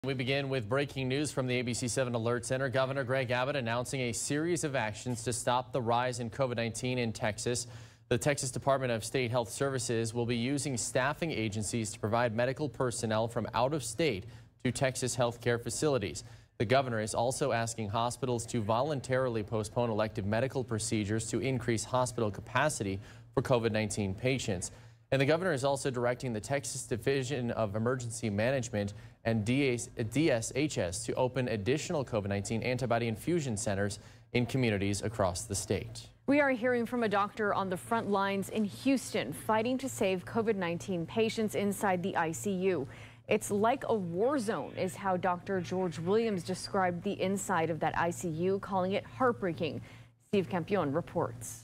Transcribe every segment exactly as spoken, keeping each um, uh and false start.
We begin with breaking news from the A B C seven Alert Center. Governor Greg Abbott announcing a series of actions to stop the rise in COVID nineteen in Texas. The Texas Department of State Health Services will be using staffing agencies to provide medical personnel from out of state to Texas healthcare facilities. The governor is also asking hospitals to voluntarily postpone elective medical procedures to increase hospital capacity for COVID nineteen patients. And the governor is also directing the Texas Division of Emergency Management and D S H S to open additional COVID nineteen antibody infusion centers in communities across the state. We are hearing from a doctor on the front lines in Houston fighting to save COVID nineteen patients inside the I C U. It's like a war zone, is how Doctor George Williams described the inside of that I C U, calling it heartbreaking. Steve Campion reports.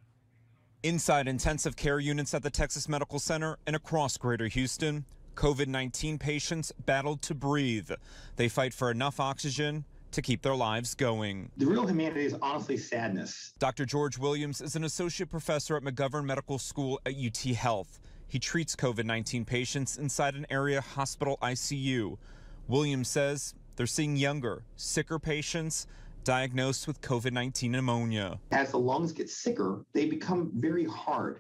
Inside intensive care units at the Texas Medical Center and across Greater Houston, COVID nineteen patients battled to breathe. They fight for enough oxygen to keep their lives going. The real humanity is honestly sadness. Doctor George Williams is an associate professor at McGovern Medical School at U T Health. He treats COVID nineteen patients inside an area hospital I C U. Williams says they're seeing younger, sicker patients diagnosed with COVID nineteen pneumonia. As the lungs get sicker, they become very hard.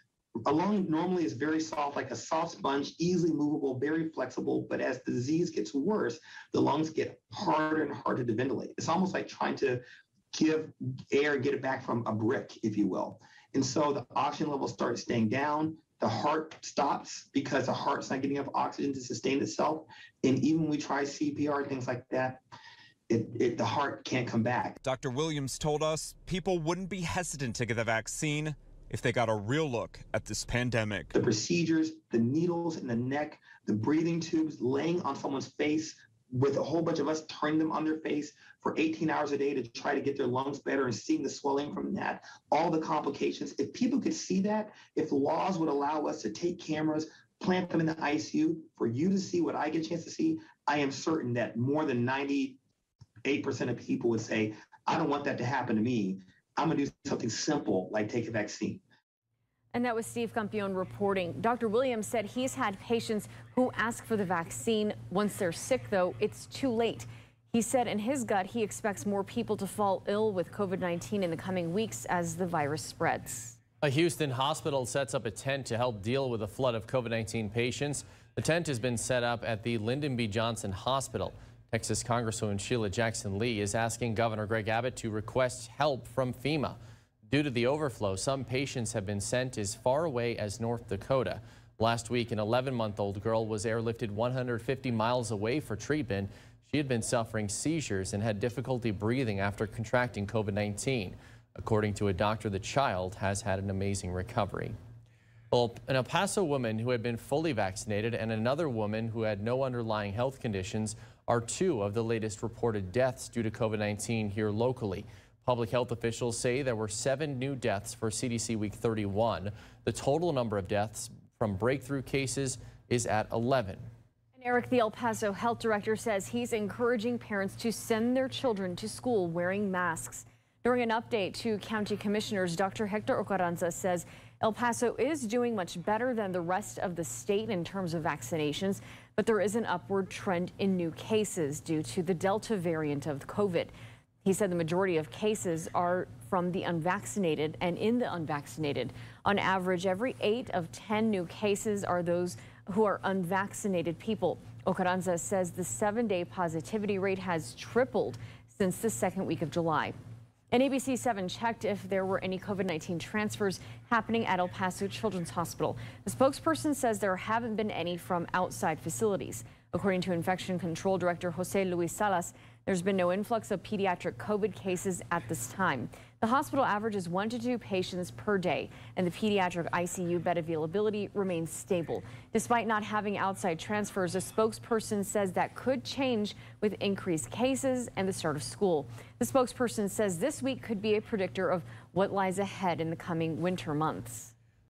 A lung normally is very soft, like a soft sponge, easily movable, very flexible. But as the disease gets worse, the lungs get harder and harder to ventilate. It's almost like trying to give air, get it back from a brick, if you will. And so the oxygen levels start staying down. The heart stops because the heart's not getting enough oxygen to sustain itself. And even when we try C P R and things like that, It, it, the heart can't come back. Doctor Williams told us people wouldn't be hesitant to get the vaccine if they got a real look at this pandemic. The procedures, the needles in the neck, the breathing tubes, laying on someone's face with a whole bunch of us turning them on their face for eighteen hours a day to try to get their lungs better and seeing the swelling from that, all the complications. If people could see that, if laws would allow us to take cameras, plant them in the I C U for you to see what I get a chance to see, I am certain that more than ninety-eight percent of people would say, I don't want that to happen to me. I'm going to do something simple like take a vaccine. And that was Steve Campion reporting. Doctor Williams said he's had patients who ask for the vaccine. Once they're sick, though, it's too late. He said in his gut he expects more people to fall ill with COVID nineteen in the coming weeks as the virus spreads. A Houston hospital sets up a tent to help deal with a flood of COVID nineteen patients. The tent has been set up at the Lyndon B. Johnson Hospital. Texas Congresswoman Sheila Jackson Lee is asking Governor Greg Abbott to request help from FEMA. Due to the overflow, some patients have been sent as far away as North Dakota. Last week, an eleven-month-old girl was airlifted one hundred fifty miles away for treatment. She had been suffering seizures and had difficulty breathing after contracting COVID nineteen. According to a doctor, the child has had an amazing recovery. Well, an El Paso woman who had been fully vaccinated and another woman who had no underlying health conditions are two of the latest reported deaths due to COVID nineteen here locally. Public health officials say there were seven new deaths for C D C Week thirty-one. The total number of deaths from breakthrough cases is at eleven. And Eric, the El Paso health director, says he's encouraging parents to send their children to school wearing masks. During an update to county commissioners, Doctor Hector Ocarranza says El Paso is doing much better than the rest of the state in terms of vaccinations, but there is an upward trend in new cases due to the Delta variant of COVID. He said the majority of cases are from the unvaccinated and in the unvaccinated. On average, every eight of ten new cases are those who are unvaccinated people. Ocarranza says the seven-day positivity rate has tripled since the second week of July. And A B C seven checked if there were any COVID nineteen transfers happening at El Paso Children's Hospital. The spokesperson says there haven't been any from outside facilities. According to Infection Control Director Jose Luis Salas, there's been no influx of pediatric COVID cases at this time. The hospital averages one to two patients per day, and the pediatric I C U bed availability remains stable. Despite not having outside transfers, a spokesperson says that could change with increased cases and the start of school. The spokesperson says this week could be a predictor of what lies ahead in the coming winter months.